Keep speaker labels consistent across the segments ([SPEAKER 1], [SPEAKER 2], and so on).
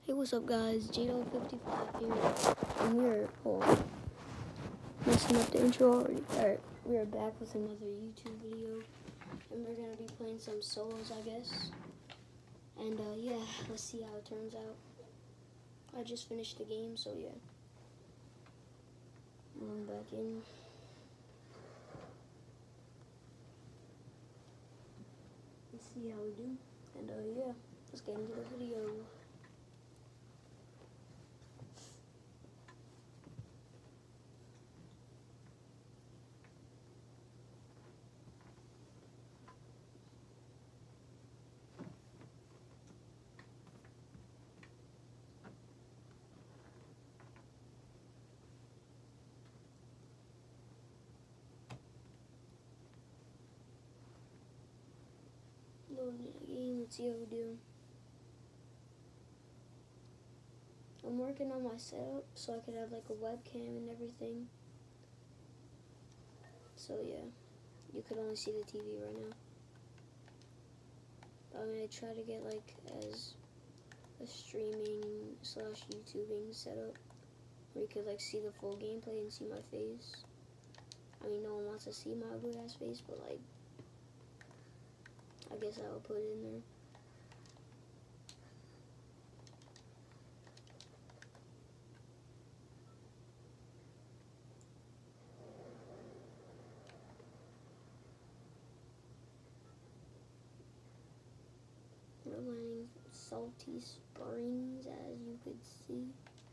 [SPEAKER 1] Hey, what's up, guys? Jado55 here, and we're messing up the intro already. Alright, we're back with another YouTube video, and we're gonna be playing some solos, I guess. And yeah, let's see how it turns out. I just finished the game, so yeah. I'm back in. Let's see how we do. And yeah, let's get into the video. Loading the game, let's see how we do. I'm working on my setup so I could have like a webcam and everything. So yeah, you could only see the TV right now. But I'm gonna try to get like as a streaming / YouTubing setup where you could like see the full gameplay and see my face. I mean, no one wants to see my ugly ass face, but like, I guess I'll put it in there. We're landing Salty Springs, as you could see.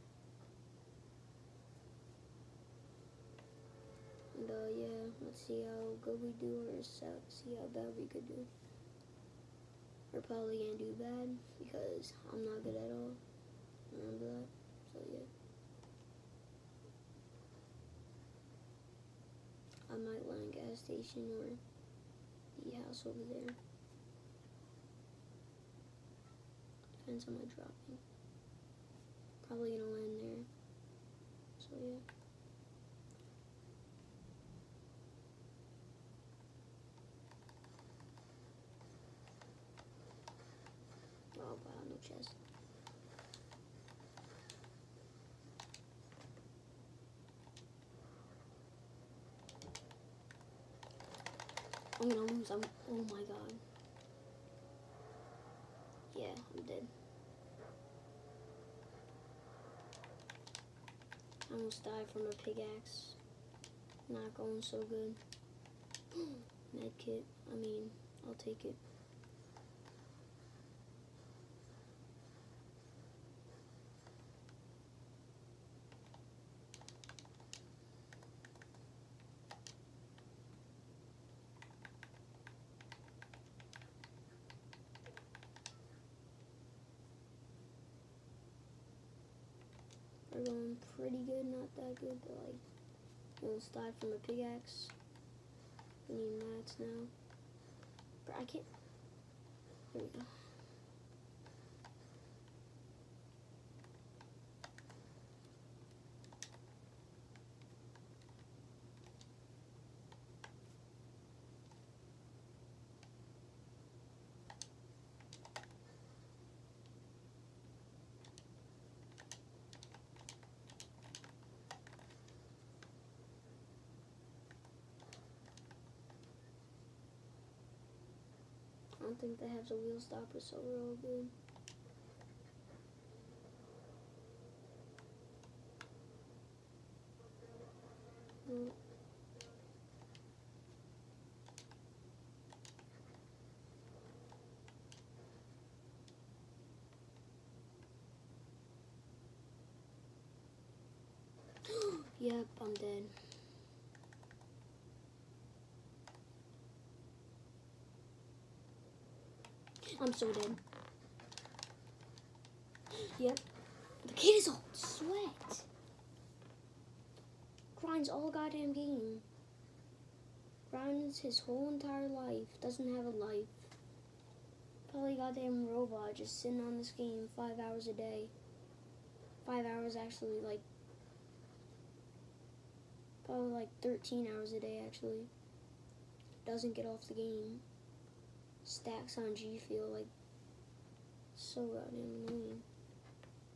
[SPEAKER 1] And yeah, let's see how good we do, or see how bad we could do. We're probably gonna do bad because I'm not good at all. Remember that? So yeah. I might land gas station or the house over there. Depends on my dropping. Probably gonna land there. So yeah. Oh wow, no chest. I'm gonna lose. Oh my god. Yeah, I'm dead. I almost died from a pickaxe. Not going so good. Medkit. I mean, I'll take it. We're going pretty good, not that good, but like, almost died from a pickaxe. We need mats now. But I can't. There we go. I don't think that has a wheel stopper, so we're all good. Nope. Yep, I'm dead. I'm so dead. Yep. The kid is all sweat. Grinds all goddamn game. Grinds his whole entire life. Doesn't have a life. Probably goddamn robot just sitting on this game 5 hours a day. 5 hours actually, like, probably like 13 hours a day actually. Doesn't get off the game. Stacks on G Fuel, like, so goddamn annoying.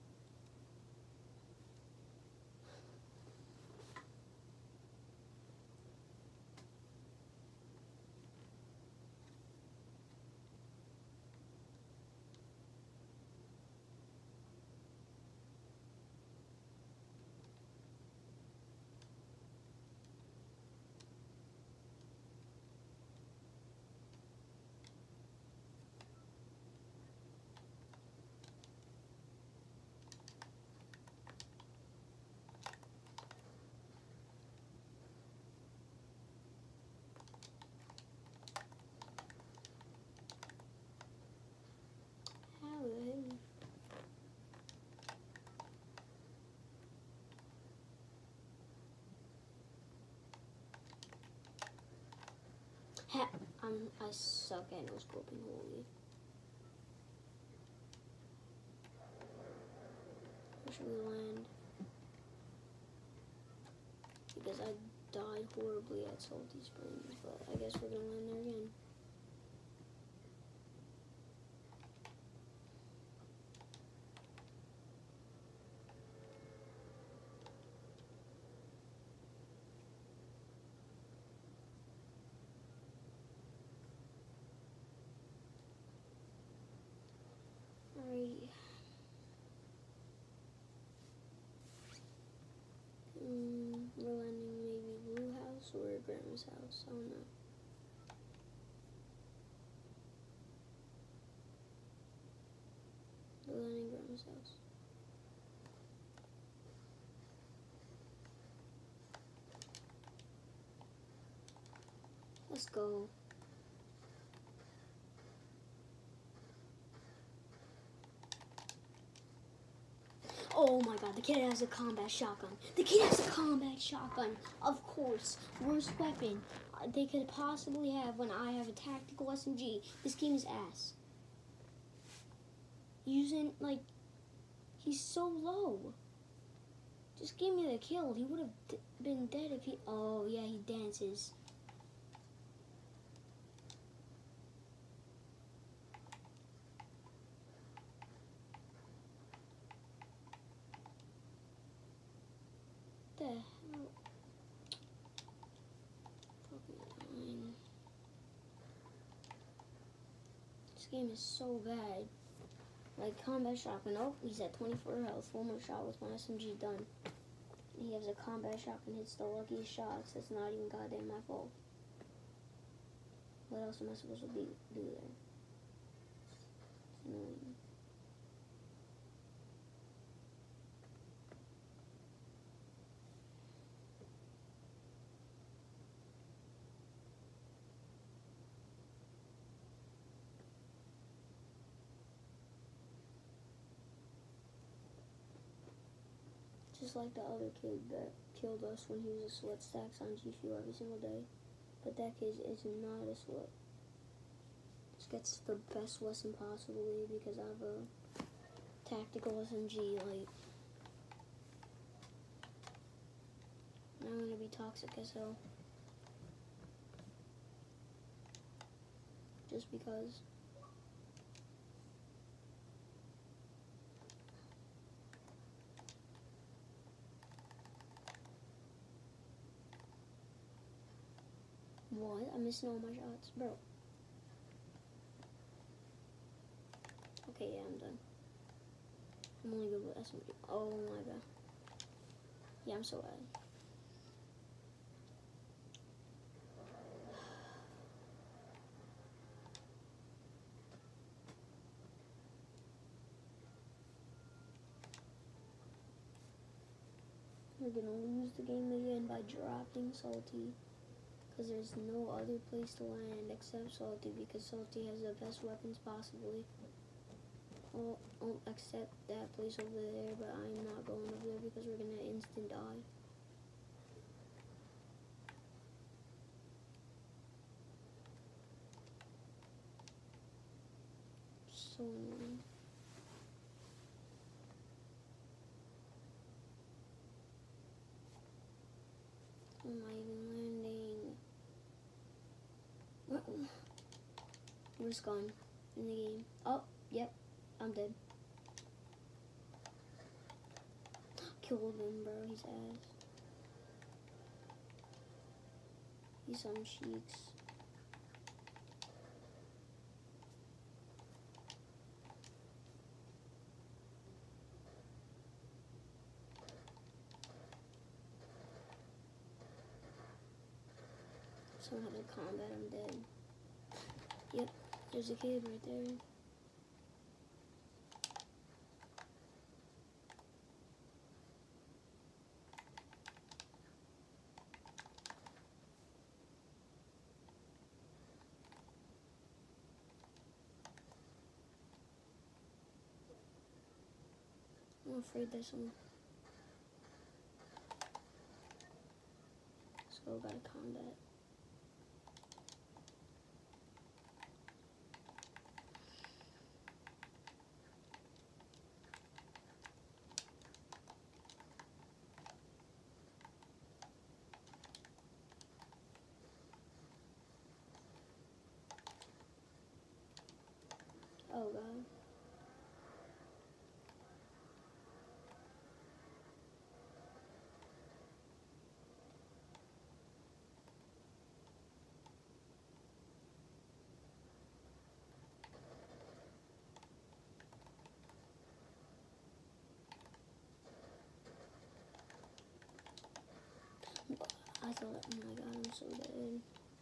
[SPEAKER 1] I suck at no scoping, holy. Where should we land? Because I died horribly at Salty Springs, but I guess we're gonna land there again. Alrighty. We're landing maybe Blue House or Grandma's house. I don't know. We're landing Grandma's house. Let's go. Oh my god, the kid has a combat shotgun. The kid has a combat shotgun. Of course. Worst weapon they could possibly have when I have a tactical SMG. This game is ass. Using, like, he's so low. Just give me the kill. He would have been dead if he... Oh, yeah, he dances. The hell? Fucking this game is so bad. Like, combat shotgun. Oh, he's at 24 health. One more shot with my SMG done. He has a combat shotgun. Hits the luckiest shots. That's not even goddamn my fault. What else am I supposed to do there? It's annoying. Just like the other kid that killed us when he was a sweat stacks on G Fuel every single day. But that kid is not a sweat. Just gets the best weapon possibly because I have a tactical SMG. Like, I'm gonna be toxic as hell. Just because. What? I'm missing all my shots, bro. Okay, yeah, I'm done. I'm only good with SMG. Oh my god. Yeah, I'm so bad. We're gonna lose the game again by dropping Salty. Because there's no other place to land except Salty, because Salty has the best weapons possibly. I'll accept that place over there, but I'm not going over there because we're gonna instant die. So annoying. I'm not even landing. We're gone in the game. Oh, yep, I'm dead. Killed him, bro. He's ass. He's on cheeks. Someone had a combat, I'm dead. Yep, there's a kid right there. I'm afraid there's someone. Let's go, got a combat. Oh god. I thought, oh my god, I'm so dead.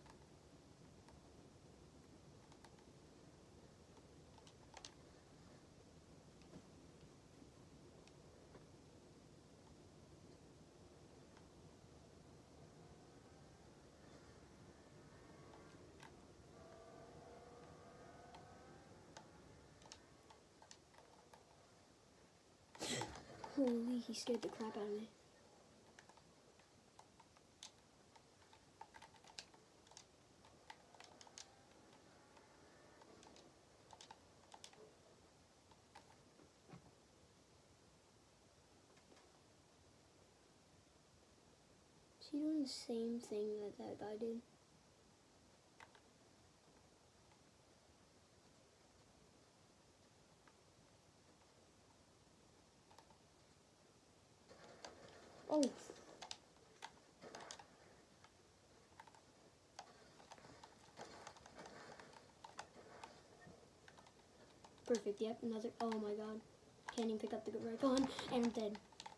[SPEAKER 1] Holy, he scared the crap out of me. Is he doing the same thing that that guy did? Oh. Perfect, yep, another, oh my god. Can't even pick up the right gun, and I'm dead.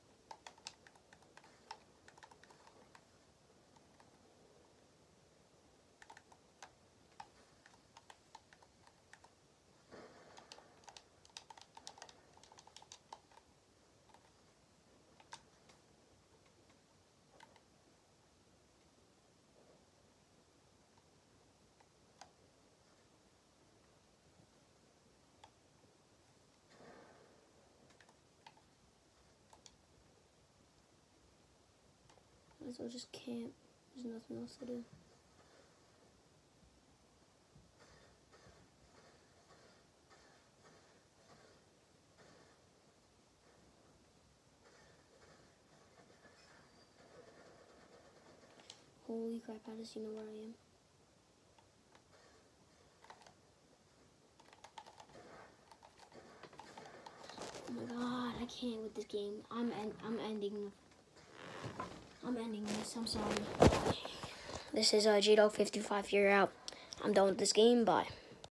[SPEAKER 1] Might as well just camp. There's nothing else to do. Holy crap, how does he know where I am? Oh my god, I can't with this game. I'm ending this. I'm sorry. This is J-Dog 55. You're out. I'm done with this game. Bye.